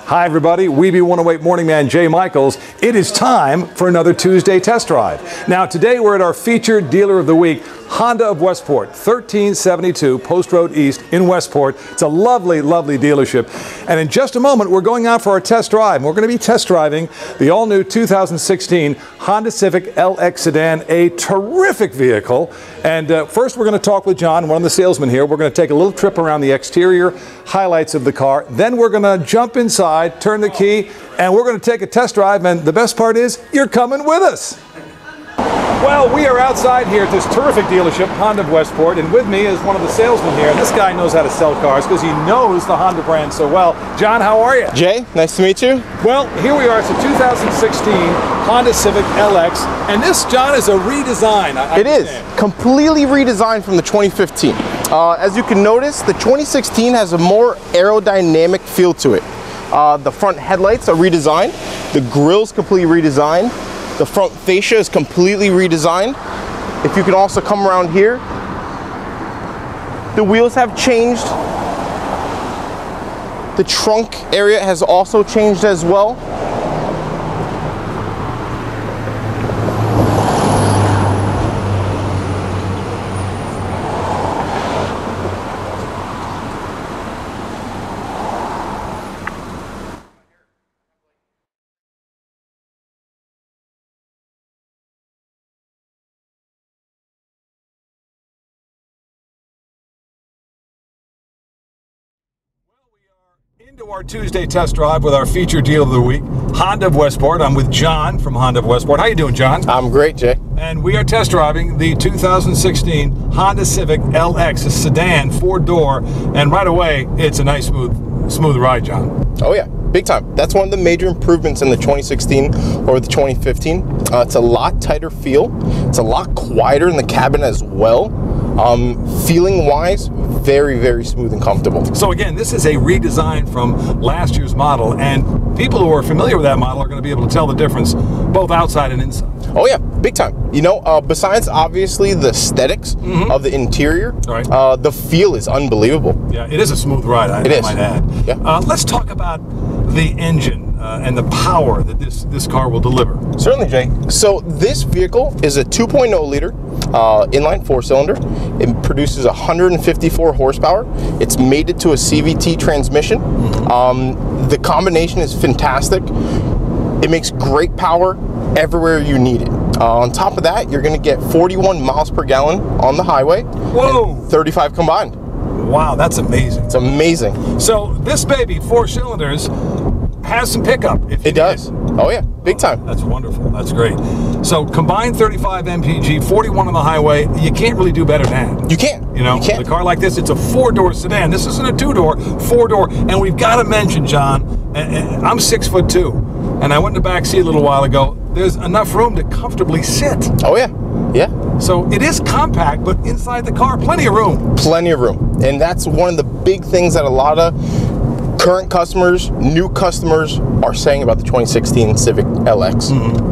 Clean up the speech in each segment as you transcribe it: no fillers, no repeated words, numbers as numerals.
Hi everybody, Weeby 108 Morning Man Jay Michaels. It is time for another Tuesday test drive. Now today we're at our featured dealer of the week, Honda of Westport, 1372 Post Road East in Westport. It's a lovely, lovely dealership. And in just a moment, we're going out for our test drive. We're going to be test driving the all-new 2016 Honda Civic LX sedan, a terrific vehicle. And first, we're going to talk with John, one of the salesmen here. We're going to take a little trip around the exterior, highlights of the car. Then we're going to jump inside, turn the key, and we're going to take a test drive. And the best part is, you're coming with us. Well, we are outside here at this terrific dealership, Honda of Westport, and with me is one of the salesmen here. This guy knows how to sell cars because he knows the Honda brand so well. John, how are you? Jay, nice to meet you. Well, here we are. It's a 2016 Honda Civic LX, and this, John, is a redesign. It is completely redesigned from the 2015. As you can notice, the 2016 has a more aerodynamic feel to it. The front headlights are redesigned. The grille's completely redesigned. The front fascia is completely redesigned. If you can also come around here, the wheels have changed. The trunk area has also changed as well. Into our Tuesday test drive with our featured deal of the week, Honda of Westport. I'm with John from Honda of Westport. How you doing, John? I'm great, Jay. And we are test driving the 2016 Honda Civic LX, a sedan, 4-door, and right away, it's a nice, smooth ride, John. Oh yeah, big time. That's one of the major improvements in the 2016 over the 2015. It's a lot tighter feel. It's a lot quieter in the cabin as well. Feeling wise, very, very smooth and comfortable. So again, this is a redesign from last year's model, and people who are familiar with that model are going to be able to tell the difference both outside and inside. Oh yeah, big time. You know, besides obviously the aesthetics of the interior, right. The feel is unbelievable. Yeah, it is a smooth ride, I might add. Yeah. Let's talk about the engine and the power that this car will deliver. Certainly, Jay. So this vehicle is a 2.0 liter inline 4-cylinder. It produces 154 horsepower. It's mated to a CVT transmission. The combination is fantastic. It makes great power everywhere you need it. On top of that, you're going to get 41 miles per gallon on the highway. Whoa! And 35 combined. Wow, that's amazing. It's amazing. So this baby, 4 cylinders, has some pickup. It does. Oh yeah, big time. That's wonderful. That's great. So combined 35 mpg, 41 on the highway. You can't really do better than that. You can't. You know, a car like this, it's a 4-door sedan. This isn't a 2-door, 4-door. And we've got to mention, John, I'm 6'2", and I went in the back seat a little while ago. There's enough room to comfortably sit. Oh yeah. Yeah. So it is compact, but inside the car, plenty of room. Plenty of room. And that's one of the big things that a lot of current customers, new customers are saying about the 2016 Civic LX.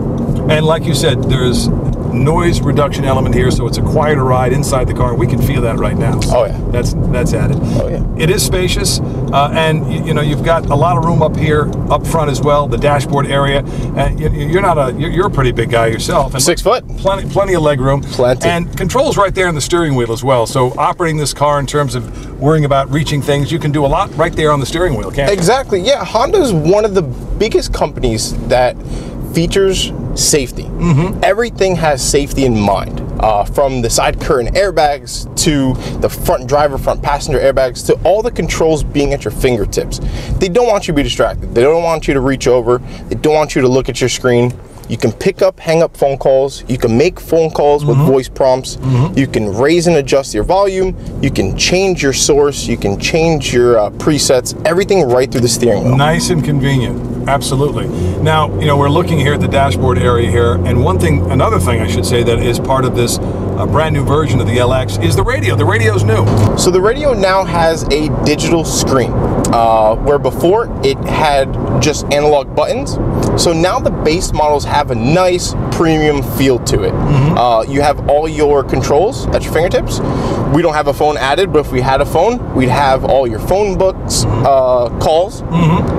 And like you said, there's noise reduction element here, so it's a quieter ride inside the car. We can feel that right now. So oh yeah, that's added. Oh yeah, it is spacious, and you know, you've got a lot of room up here, up front as well. The dashboard area, and you're a pretty big guy yourself. And 6 foot. Plenty of leg room. Plenty. And controls right there in the steering wheel as well. So operating this car in terms of worrying about reaching things, you can do a lot right there on the steering wheel, can't you? Exactly. Yeah, Honda is one of the biggest companies that features safety. Everything has safety in mind, from the side curtain airbags to the front driver, front passenger airbags to all the controls being at your fingertips. They don't want you to be distracted. They don't want you to reach over. They don't want you to look at your screen. You can pick up, hang up phone calls. You can make phone calls with voice prompts. You can raise and adjust your volume. You can change your source. You can change your presets. Everything right through the steering wheel. Nice and convenient. Absolutely. Now, you know, we're looking here at the dashboard area here, and another thing I should say that is part of this brand new version of the LX is the radio. The radio's new. So the radio now has a digital screen, where before it had just analog buttons. So now the base models have a nice premium feel to it. You have all your controls at your fingertips. We don't have a phone added, but if we had a phone, we'd have all your phone books, calls.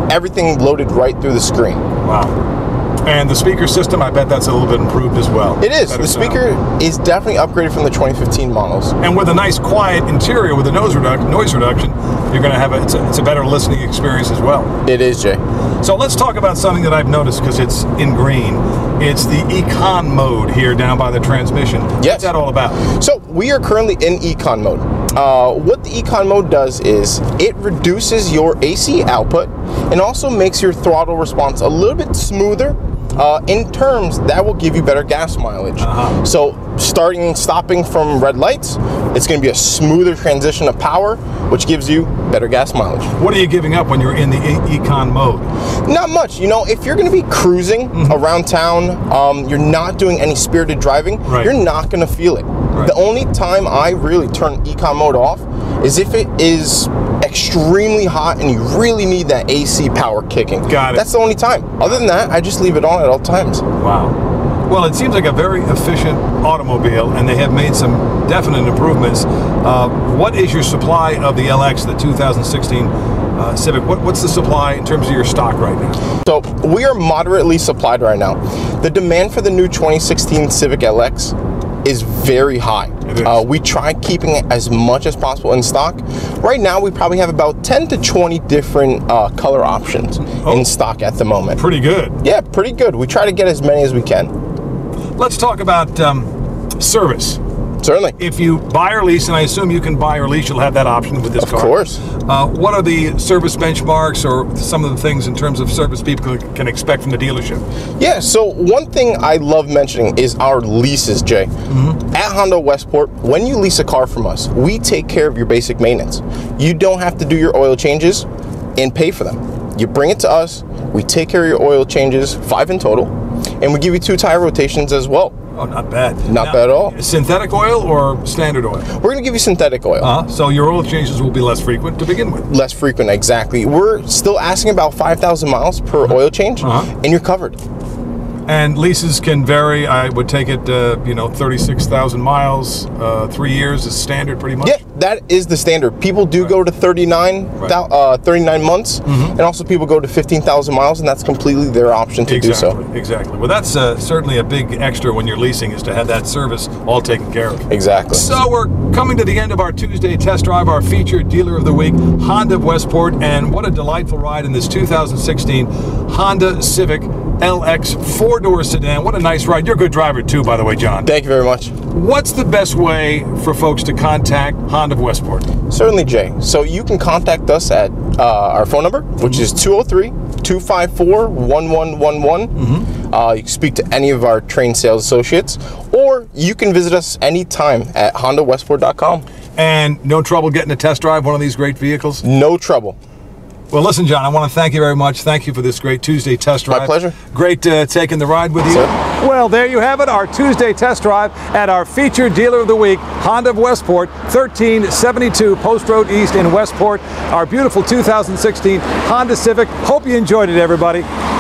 everything loaded right through the screen. Wow. And the speaker system, I bet that's a little bit improved as well. It is. Better The speaker is definitely upgraded from the 2015 models. And with a nice quiet interior with a noise reduction, you're going to have it's a better listening experience as well. It is, Jay. So let's talk about something that I've noticed because it's in green. It's the Econ mode here down by the transmission. Yes. What's that all about? So we are currently in Econ mode. What the Econ mode does is it reduces your AC output and also makes your throttle response a little bit smoother. In terms, that will give you better gas mileage. So stopping from red lights, it's going to be a smoother transition of power, which gives you better gas mileage. What are you giving up when you're in the Econ mode? Not much. You know, if you're going to be cruising around town, you're not doing any spirited driving, you're not going to feel it. The only time I really turn Econ mode off is if it is extremely hot and you really need that AC power kicking. Got it. That's the only time. Other than that, I just leave it on at all times. Wow. Well, it seems like a very efficient automobile, and they have made some definite improvements. What is your supply of the LX, the 2016 Civic? What's the supply in terms of your stock right now? So we are moderately supplied right now. The demand for the new 2016 Civic LX is very high. We try keeping it as much as possible in stock. Right now, we probably have about 10 to 20 different color options in stock at the moment. Pretty good. Yeah, pretty good. We try to get as many as we can. Let's talk about service. Certainly. If you buy or lease, and I assume you can buy or lease, you'll have that option with this car. Of course. What are the service benchmarks or some of the things in terms of service people can expect from the dealership? Yeah, so one thing I love mentioning is our leases, Jay. At Honda Westport, when you lease a car from us, we take care of your basic maintenance. You don't have to do your oil changes and pay for them. You bring it to us, we take care of your oil changes, 5 in total, and we give you 2 tire rotations as well. Oh, not bad. Not bad at all. Synthetic oil or standard oil? We're going to give you synthetic oil. So your oil changes will be less frequent to begin with. Less frequent, exactly. We're still asking about 5,000 miles per oil change, and you're covered. And leases can vary. I would take it, 36,000 miles, 3 years is standard pretty much? Yeah, that is the standard. People do go to 39 months, and also people go to 15,000 miles, and that's completely their option to do so. Exactly. Well, that's certainly a big extra when you're leasing, is to have that service all taken care of. Exactly. So we're coming to the end of our Tuesday test drive, our featured dealer of the week, Honda of Westport, and what a delightful ride in this 2016 Honda Civic LX 4-door sedan. What a nice ride. You're a good driver too, by the way, John. Thank you very much. What's the best way for folks to contact Honda of Westport? Certainly, Jay. So you can contact us at our phone number, which is 203-254-1111. You can speak to any of our trained sales associates, or you can visit us anytime at HondaWestport.com. And no trouble getting a test drive one of these great vehicles? No trouble. Well, listen, John, I want to thank you very much. Thank you for this great Tuesday test drive. My pleasure. Great taking the ride with you. Sir. Well, there you have it, our Tuesday test drive at our featured dealer of the week, Honda of Westport, 1372 Post Road East in Westport. Our beautiful 2016 Honda Civic. Hope you enjoyed it, everybody.